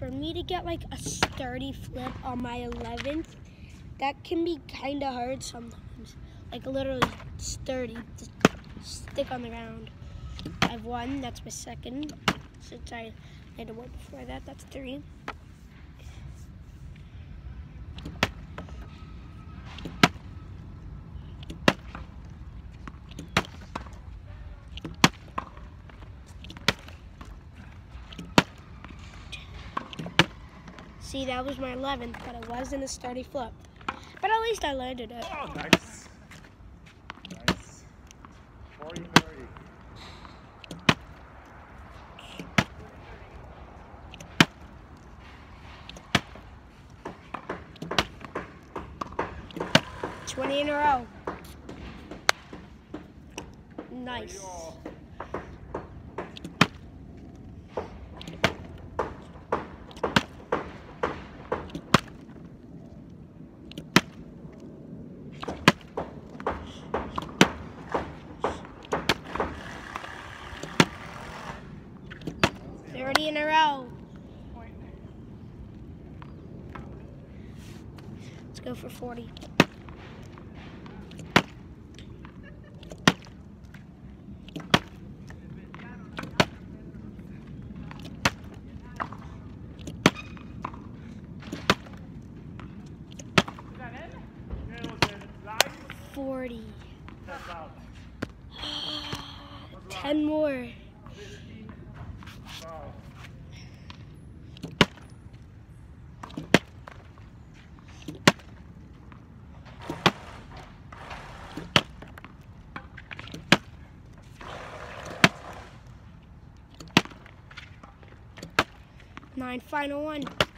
for me to get like a sturdy flip on my 11th, that can be kind of hard sometimes. Like literally sturdy, just stick on the ground. I've won, that's my second. Since I had to work before that, that's 3. See, that was my 11th, but it wasn't a sturdy flip. But at least I landed it. Oh, nice. Nice. 40-30. $20 in a row. Nice. 30 in a row. Let's go for 40. $40. 10 more. Nine, final one.